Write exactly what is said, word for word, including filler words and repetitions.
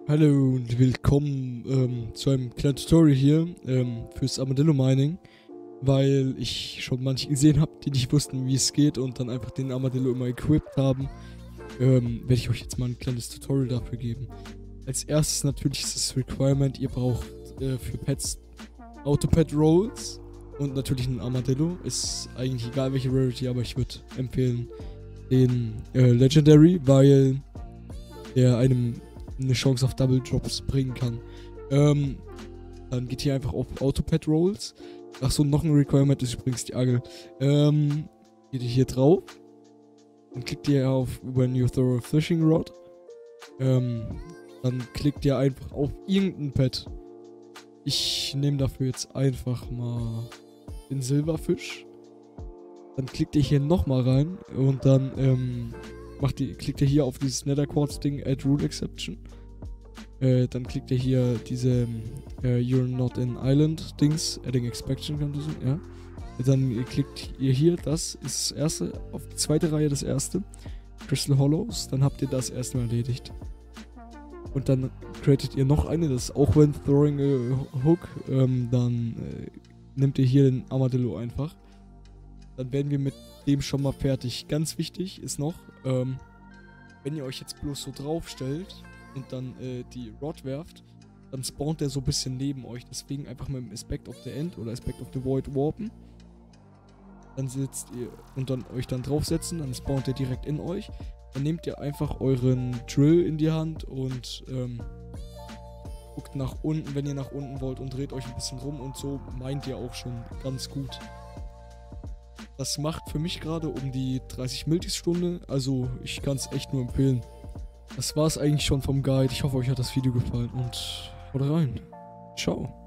Hallo und willkommen ähm, zu einem kleinen Tutorial hier ähm, fürs Armadillo Mining, weil ich schon manche gesehen habe, die nicht wussten, wie es geht und dann einfach den Armadillo immer equipped haben. Ähm, werde ich euch jetzt mal ein kleines Tutorial dafür geben. Als erstes natürlich ist das Requirement, ihr braucht äh, für Pets Autopet Rolls und natürlich ein Armadillo. Ist eigentlich egal welche Rarity, aber ich würde empfehlen den äh, Legendary, weil der einem eine Chance auf Double Drops bringen kann. Ähm, dann geht hier einfach auf Autopet Rolls. Achso, noch ein Requirement ist übrigens die Angel. Ähm, geht ihr hier drauf. Dann klickt ihr auf When you throw a fishing rod. Ähm, dann klickt ihr einfach auf irgendein Pet. Ich nehme dafür jetzt einfach mal den Silberfisch. Dann klickt ihr hier nochmal rein und dann ähm, macht ihr, klickt ihr hier auf dieses Nether Quartz Ding, Add Rule Exception. Äh, dann klickt ihr hier diese äh, You're not in Island Dings, Adding Expansion Condition, ja. Dann klickt ihr hier, das ist das erste, auf die zweite Reihe das erste. Crystal Hollows, dann habt ihr das erstmal erledigt. Und dann createt ihr noch eine, das ist auch when throwing a hook, ähm, dann äh, nehmt ihr hier den Armadillo einfach. Dann werden wir mit dem schon mal fertig. Ganz wichtig ist noch, ähm, wenn ihr euch jetzt bloß so drauf stellt und dann äh, die Rod werft, dann spawnt der so ein bisschen neben euch. Deswegen einfach mit dem Aspect of the End oder Aspect of the Void warpen. Dann sitzt ihr und dann euch dann draufsetzen, dann spawnt der direkt in euch. Dann nehmt ihr einfach euren Drill in die Hand und ähm, guckt nach unten, wenn ihr nach unten wollt, und dreht euch ein bisschen rum, und so meint ihr auch schon ganz gut. Das macht für mich gerade um die dreißig Miltis Stunde, also ich kann es echt nur empfehlen. Das war es eigentlich schon vom Guide. Ich hoffe, euch hat das Video gefallen und haut rein. Ciao.